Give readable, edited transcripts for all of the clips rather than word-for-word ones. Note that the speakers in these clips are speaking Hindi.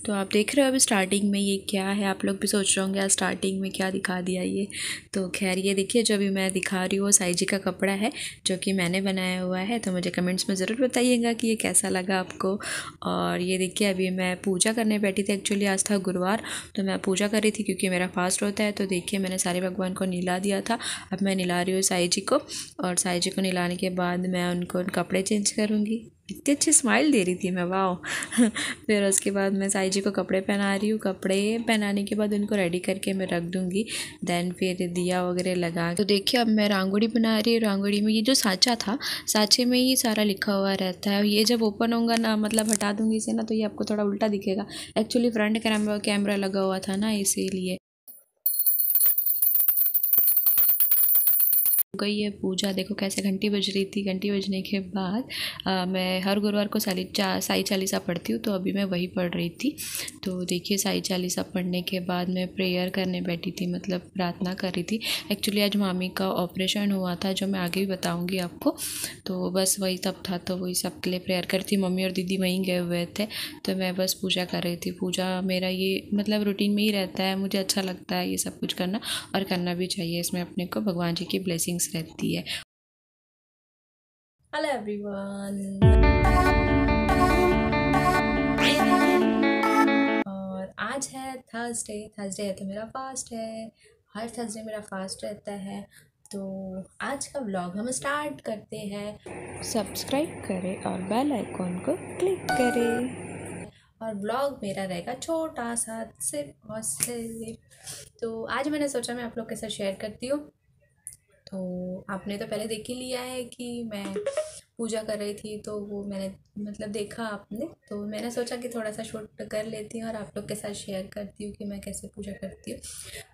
तो आप देख रहे हो अभी स्टार्टिंग में ये क्या है, आप लोग भी सोच रहे होंगे यार स्टार्टिंग में क्या दिखा दिया ये। तो खैर ये देखिए जो अभी मैं दिखा रही हूँ वो साई जी का कपड़ा है जो कि मैंने बनाया हुआ है। तो मुझे कमेंट्स में ज़रूर बताइएगा कि ये कैसा लगा आपको। और ये देखिए अभी मैं पूजा करने बैठी थी, एक्चुअली आज था गुरुवार तो मैं पूजा कर रही थी क्योंकि मेरा फास्ट होता है। तो देखिए मैंने सारे भगवान को निला दिया था, अब मैं निला रही हूँ साई जी को। और साई जी को निलाने के बाद मैं उनको कपड़े चेंज करूँगी। इतनी अच्छी स्माइल दे रही थी मैं, वाह। फिर उसके बाद मैं साई जी को कपड़े पहना रही हूँ। कपड़े पहनाने के बाद उनको रेडी करके मैं रख दूँगी, देन फिर दिया वगैरह लगा। तो देखिए अब मैं रंगोली बना रही हूँ। रंगोली में ये जो साँचा था, साँचे में ही सारा लिखा हुआ रहता है। ये जब ओपन होगा ना, मतलब हटा दूँगी इसे ना, तो ये आपको थोड़ा उल्टा दिखेगा। एक्चुअली फ्रंट कैमरा लगा हुआ था ना, इसीलिए। गई ये पूजा, देखो कैसे घंटी बज रही थी। घंटी बजने के बाद मैं हर गुरुवार को साई चालीसा पढ़ती हूँ, तो अभी मैं वही पढ़ रही थी। तो देखिए साई चालीसा पढ़ने के बाद मैं प्रेयर करने बैठी थी, मतलब प्रार्थना कर रही थी। एक्चुअली आज मामी का ऑपरेशन हुआ था जो मैं आगे भी बताऊँगी आपको। तो बस वही तब था, तो वही सब के लिए प्रेयर कर थी। मम्मी और दीदी वहीं गए हुए थे, तो मैं बस पूजा कर रही थी। पूजा मेरा ये मतलब रूटीन में ही रहता है, मुझे अच्छा लगता है ये सब कुछ करना, और करना भी चाहिए। इसमें अपने को भगवान जी की ब्लेसिंग्स रहती है। हेलो एवरीवन, और आज है थर्सडे। थर्सडे है तो मेरा फास्ट है, हर थर्सडे मेरा फास्ट रहता है। तो आज का व्लॉग हम स्टार्ट करते हैं। सब्सक्राइब करें और बेल आइकॉन को क्लिक करें। और व्लॉग मेरा रहेगा छोटा सा, सिर्फ और सिर्फ। तो आज मैंने सोचा मैं आप लोग के साथ शेयर करती हूँ। तो आपने तो पहले देख ही लिया है कि मैं पूजा कर रही थी, तो वो मैंने मतलब देखा आपने, तो मैंने सोचा कि थोड़ा सा शूट कर लेती हूँ और आप लोग के साथ शेयर करती हूँ कि मैं कैसे पूजा करती हूँ।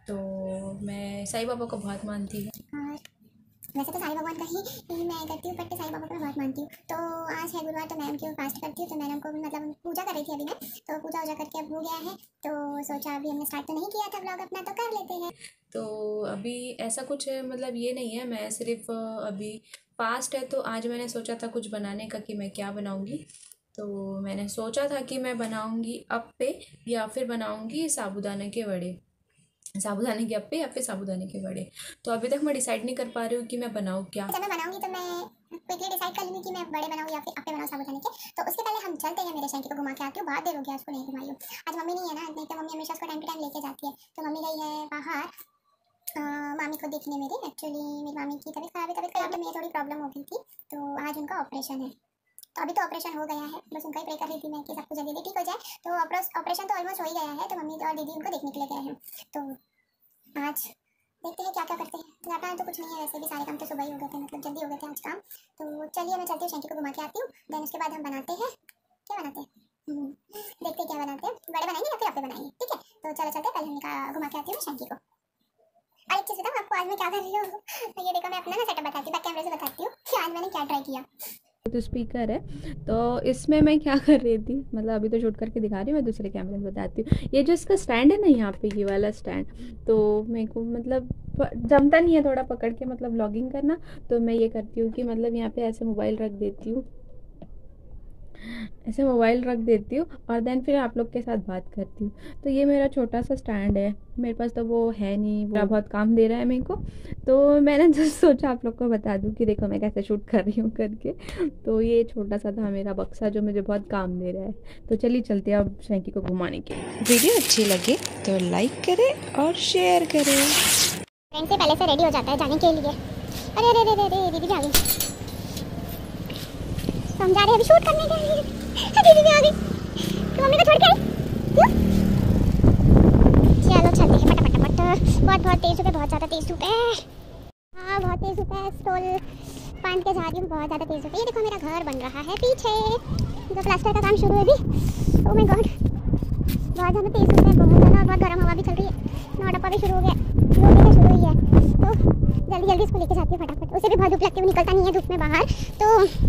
तो मैं साईं बाबा को बहुत मानती हूँ। वैसे तो साईं भगवान का ही मैं करती हूँ, बट साईं बाबा को मैं बहुत मानती हूँ। तो आज है गुरुवार, तो मैं उनकी फास्ट करती हूँ। तो मैंने उनको मतलब पूजा कर रही थी अभी मैं, तो पूजा वूजा करके अब हो गया है। तो सोचा अभी हमने स्टार्ट तो नहीं किया था व्लॉग अपना, तो कर लेते हैं। तो अभी ऐसा कुछ मतलब ये नहीं है, मैं सिर्फ अभी फास्ट है तो आज मैंने सोचा था कुछ बनाने का कि मैं क्या बनाऊँगी। तो मैंने सोचा था कि मैं बनाऊँगी अप्पे या फिर बनाऊँगी साबूदाने के वड़े, साबूदाने के अप्पे या फिर साबूदाने के वड़े। तो अभी तक मैं डिसाइड नहीं कर पा रही हूँ कि मैं बनाऊँ क्या। जब मैं बनाऊंगी तो मैं क्विकली डिसाइड कर लूँगी कि मैं बड़े बनाऊँ या फिर अप्पे बनाऊँ साबूदाने के। तो उसके पहले हम चलते हैं, मेरे शैंकी को घुमा के आती हूँ। बहुत देर हो गया उसको नहीं घुमाई हूँ। आज मम्मी नहीं है ना, नहीं तो मम्मी हमेशा उसको टाइम टू टाइम लेके जाती है। तो मम्मी गई है बाहर मामी को देखने मेरी। एक्चुअली मेरी मामी की तबीयत खराब, तो मेरी थोड़ी प्रॉब्लम हो गई थी, तो आज उनका ऑपरेशन है। तो अभी तो ऑपरेशन हो गया है, बस उनका ही प्रे कर रही थी मैं कि सब कुछ जल्दी ठीक हो जाए। तो ऑपरेशन तो ऑलमोस्ट हो ही गया है, तो मम्मी और दीदी उनको देखने के लिए गए हैं। तो आज देखते हैं क्या क्या करते हैं। ज़्यादा तो कुछ नहीं है, वैसे भी सारे काम तो सुबह ही हो गए थे, मतलब जल्दी हो गए थे आज काम। तो चलिए मैं चलती हूँ, शैंकी को घुमा के आती हूँ। देन उसके बाद हम बनाते हैं, क्या बनाते हैं देखते क्या बनाते हैं, बड़े बनाएंगे या फिर अप्पे बनाएंगे, ठीक है। तो चलो चलते हैं, पहले हम घुमा के आती हूँ मैं शैंकी को। और एक चीज़ बताऊँ आपको, आज मैं क्या कर रही हूँ। तो ये देखो मैं अपना ना सेटअप बताती हूँ, बैक कैमरे से बताती हूँ कि आज मैंने क्या ट्राई किया। तो स्पीकर है, तो इसमें मैं क्या कर रही थी, मतलब अभी तो शूट करके दिखा रही हूँ, मैं दूसरे कैमरे में बताती हूँ। ये जो इसका स्टैंड है ना, यहाँ पे ये वाला स्टैंड, तो मेरे को मतलब जमता नहीं है थोड़ा पकड़ के मतलब व्लॉगिंग करना। तो मैं ये करती हूँ कि मतलब यहाँ पे ऐसे मोबाइल रख देती हूँ, ऐसे मोबाइल रख देती हूँ और देन फिर आप लोग के साथ बात करती हूँ। तो ये मेरा छोटा सा स्टैंड है, मेरे पास तो वो है नहीं, वो बहुत काम दे रहा है मेरे को। तो मैंने जस्ट सोचा आप लोग को बता दूँ कि देखो मैं कैसे शूट कर रही हूँ करके। तो ये छोटा सा था मेरा बक्सा जो मुझे बहुत काम दे रहा है। तो चलिए चलते हैं अब शैंकी को घुमाने के लिए। वीडियो अच्छी लगे तो लाइक करें और शेयर करें। फ्रेंड से पहले से रेडी हो जाता है जाने के लिए। अरे अरे अरे अरे दीदी भी आ गई, तो हम जा रहे हैं अभी शूट करने के लिए। दीदी भी आ गई, तो मम्मी को छोड़ के आई। चलो चलते हैं फटाफट। बहुत तेज धूप है, बहुत ज़्यादा तेज धूप है। हाँ बहुत तेज धूप है, स्टॉल बांध के जा रही हूँ, बहुत ज़्यादा तेज धूप है। ये देखो मेरा घर बन रहा है पीछे, जो प्लास्टर का काम शुरू है अभी। ओह माय गॉड, बहुत ज़्यादा तेज धूप है, बहुत ज़्यादा, बहुत गर्म हवा भी चल रही है। नौटप्पा भी शुरू हो गया, रोटी भी शुरू हुई है। तो जल्दी इसको लेके जाती हूँ फटाफट। उसे भी बहुत धूप लगती है, वो निकलता नहीं है धूप में बाहर। तो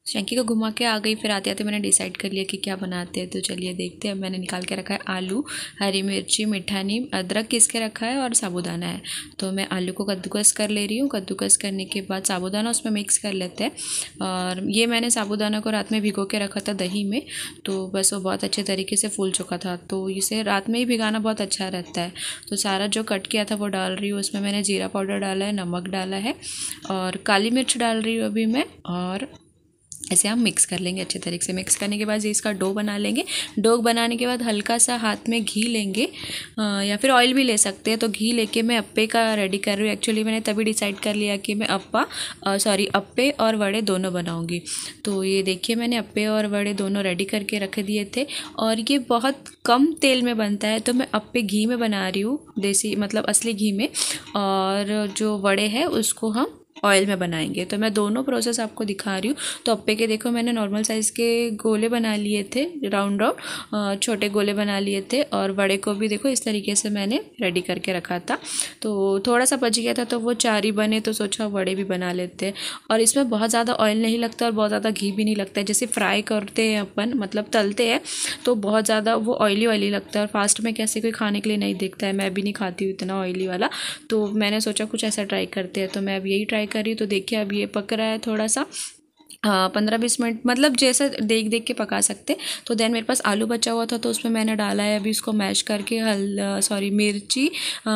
शैंकी को घुमा के आ गई। फिर आते आते मैंने डिसाइड कर लिया कि क्या बनाते हैं, तो चलिए देखते हैं। मैंने निकाल के रखा है आलू, हरी मिर्ची, मीठा नीम, अदरक किस के रखा है और साबूदाना है। तो मैं आलू को कद्दूकस कर ले रही हूँ। कद्दूकस करने के बाद साबूदाना उसमें मिक्स कर लेते हैं। और ये मैंने साबूदाना को रात में भिगो के रखा था दही में, तो बस वो बहुत अच्छे तरीके से फूल चुका था। तो इसे रात में ही भिगाना बहुत अच्छा रहता है। तो सारा जो कट किया था वो डाल रही हूँ। उसमें मैंने जीरा पाउडर डाला है, नमक डाला है और काली मिर्च डाल रही हूँ अभी मैं। और ऐसे हम मिक्स कर लेंगे अच्छे तरीके से। मिक्स करने के बाद इसका डो बना लेंगे। डो बनाने के बाद हल्का सा हाथ में घी लेंगे या फिर ऑयल भी ले सकते हैं। तो घी लेके मैं अप्पे का रेडी कर रही हूँ। एक्चुअली मैंने तभी डिसाइड कर लिया कि मैं अप्पे और वड़े दोनों बनाऊँगी। तो ये देखिए मैंने अप्पे और वड़े दोनों रेडी करके रख दिए थे और ये बहुत कम तेल में बनता है। तो मैं अप्पे घी में बना रही हूँ, देसी मतलब असली घी में, और जो वड़े हैं उसको हम ऑयल में बनाएंगे। तो मैं दोनों प्रोसेस आपको दिखा रही हूँ। तो अप्पे के देखो मैंने नॉर्मल साइज़ के गोले बना लिए थे, राउंड छोटे गोले बना लिए थे। और वड़े को भी देखो इस तरीके से मैंने रेडी करके रखा था। तो थोड़ा सा बच गया था तो वो 4 ही बने, तो सोचा वड़े भी बना लेते हैं। और इसमें बहुत ज़्यादा ऑयल नहीं लगता और बहुत ज़्यादा घी भी नहीं लगता है। जैसे फ्राई करते हैं अपन, मतलब तलते हैं, तो बहुत ज़्यादा वो ऑयली लगता है और फास्ट में कैसे कोई खाने के लिए नहीं दिखता है। मैं भी नहीं खाती हूँ इतना ऑयली वाला, तो मैंने सोचा कुछ ऐसा ट्राई करते हैं। तो मैं अब यही ट्राई कर रही हूँ। तो देखिए अब ये पक रहा है थोड़ा सा, 15-20 मिनट, मतलब जैसा देख के पका सकते। तो देन मेरे पास आलू बचा हुआ था तो उसमें मैंने डाला है अभी इसको मैश करके मिर्ची,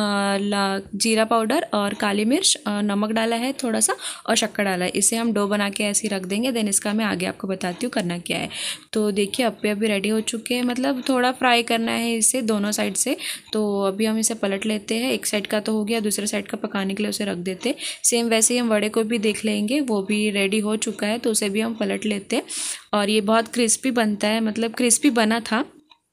जीरा पाउडर और काली मिर्च, नमक डाला है थोड़ा सा और शक्कर डाला है। इसे हम डो बना के ऐसे ही रख देंगे। देन इसका मैं आगे आपको बताती हूँ करना क्या है। तो देखिए अप्पे अभी रेडी हो चुके हैं, मतलब थोड़ा फ्राई करना है इसे दोनों साइड से। तो अभी हम इसे पलट लेते हैं। एक साइड का तो हो गया, दूसरे साइड का पकाने के लिए उसे रख देते हैं। सेम वैसे ही हम वड़े को भी देख लेंगे, वो भी रेडी हो चुका है, तो उसे भी हम पलट लेते हैं। और ये बहुत क्रिस्पी बनता है, मतलब क्रिस्पी बना था,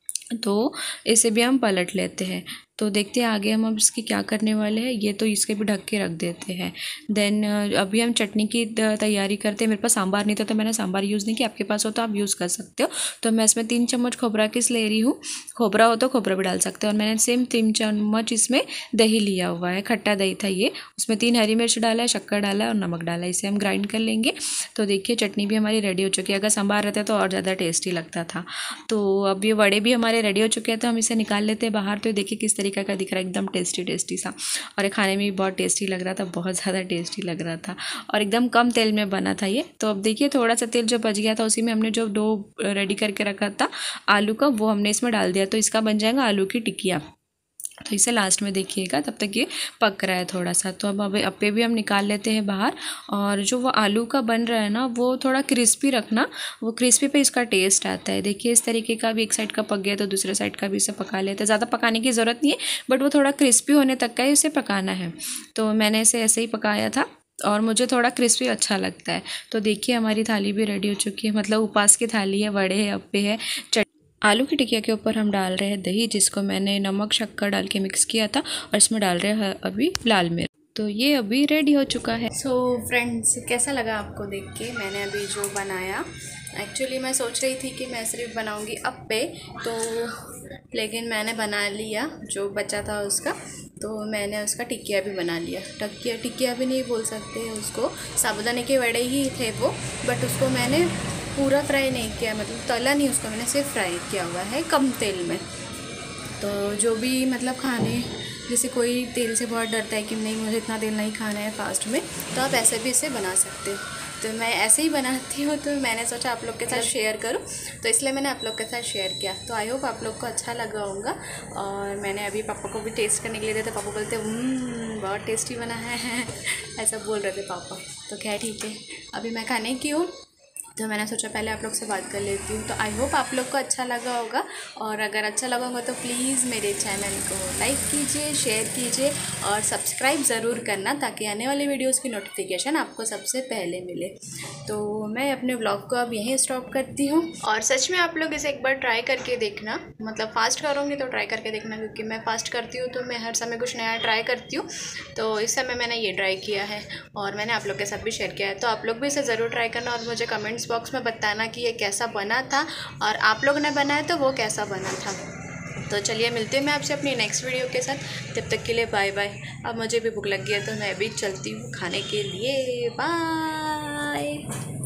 तो इसे भी हम पलट लेते हैं। तो देखते हैं आगे हम अब इसकी क्या करने वाले हैं। ये तो इसके भी ढक के रख देते हैं। देन अभी हम चटनी की तैयारी करते हैं। मेरे पास सांभर नहीं था तो मैंने सांभर यूज़ नहीं किया, आपके पास हो तो आप यूज़ कर सकते हो। तो मैं इसमें 3 चम्मच खोबरा किस ले रही हूँ। खोबरा हो तो खोबरा भी डाल सकते हो। और मैंने सेम 3 चम्मच इसमें दही लिया हुआ है, खट्टा दही था ये। उसमें 3 हरी मिर्च डाला है, शक्कर डाला है और नमक डाला है। इसे हम ग्राइंड कर लेंगे। तो देखिए चटनी भी हमारी रेडी हो चुकी है। अगर सांभर रहता तो और ज़्यादा टेस्टी लगता था। तो अब ये वड़े भी हमारे रेडी हो चुके हैं, तो हम इसे निकाल लेते हैं बाहर। तो देखिए किस तरीके का दिख रहा है, एकदम टेस्टी सा। और ये खाने में भी बहुत टेस्टी लग रहा था, बहुत ज़्यादा टेस्टी लग रहा था और एकदम कम तेल में बना था ये। तो अब देखिए थोड़ा सा तेल जो बच गया था उसी में हमने जो डो रेडी करके रखा था आलू का, वो हमने इसमें डाल दिया। तो इसका बन जाएगा आलू की टिकिया। तो इसे लास्ट में देखिएगा, तब तक ये पक रहा है थोड़ा सा। तो अब अप्पे भी हम निकाल लेते हैं बाहर। और जो वो आलू का बन रहा है ना, वो थोड़ा क्रिस्पी रखना, वो क्रिस्पी पे इसका टेस्ट आता है। देखिए इस तरीके का भी एक साइड का पक गया तो दूसरे साइड का भी इसे पका लेते हैं। ज़्यादा पकाने की ज़रूरत नहीं है, बट वो थोड़ा क्रिस्पी होने तक का ही इसे पकाना है। तो मैंने इसे ऐसे ही पकाया था और मुझे थोड़ा क्रिस्पी अच्छा लगता है। तो देखिए हमारी थाली भी रेडी हो चुकी है, मतलब उपास की थाली है, वड़े है, अप्पे है, आलू की टिकिया के ऊपर हम डाल रहे हैं दही, जिसको मैंने नमक शक्कर डाल के मिक्स किया था। और इसमें डाल रहे हैं अभी लाल मिर्च। तो ये अभी रेडी हो चुका है। सो फ्रेंड्स, कैसा लगा आपको देख के मैंने अभी जो बनाया। एक्चुअली मैं सोच रही थी कि मैं सिर्फ बनाऊंगी अप्पे, तो लेकिन मैंने बना लिया जो बचा था उसका। तो मैंने उसका टिकिया भी बना लिया। टिकिया भी नहीं बोल सकते उसको, साबूदाने के वड़े ही थे वो, बट उसको मैंने पूरा फ्राई नहीं किया, मतलब तला नहीं उसको, मैंने सिर्फ फ्राई किया हुआ है कम तेल में। तो जो भी मतलब खाने, जैसे कोई तेल से बहुत डरता है कि नहीं मुझे इतना तेल नहीं खाना है फास्ट में, तो आप ऐसे भी इसे बना सकते हो। तो मैं ऐसे ही बनाती हूँ, तो मैंने सोचा आप लोग के साथ शेयर करूँ, तो इसलिए मैंने आप लोग के साथ शेयर किया। तो आई होप आप लोग को अच्छा लगा होगा। और मैंने अभी पापा को भी टेस्ट करने के लिए दिया, तो पापा बोलते बहुत टेस्टी बना है ऐसा बोल रहे थे पापा। तो क्या ठीक है, अभी मैं खाने की हूँ, तो मैंने सोचा पहले आप लोग से बात कर लेती हूँ। तो आई होप आप लोग को अच्छा लगा होगा। और अगर अच्छा लगा होगा तो प्लीज़ मेरे चैनल को लाइक कीजिए, शेयर कीजिए और सब्सक्राइब ज़रूर करना, ताकि आने वाली वीडियोस की नोटिफिकेशन आपको सबसे पहले मिले। तो मैं अपने व्लॉग को अब यहीं स्टॉप करती हूँ। और सच में आप लोग इसे एक बार ट्राई करके देखना, मतलब फास्ट करूँगी तो ट्राई करके देखना, क्योंकि मैं फास्ट करती हूँ तो मैं हर समय कुछ नया ट्राई करती हूँ। तो इस समय मैंने ये ट्राई किया है और मैंने आप लोग के साथ भी शेयर किया है। तो आप लोग भी इसे ज़रूर ट्राई करना और मुझे कमेंट्स बॉक्स में बताना कि ये कैसा बना था, और आप लोगों ने बनाया तो वो कैसा बना था। तो चलिए मिलते हैं मैं आपसे अपनी नेक्स्ट वीडियो के साथ। तब तक के लिए बाय बाय। अब मुझे भी भूख लग गई है तो मैं भी चलती हूँ खाने के लिए। बाय।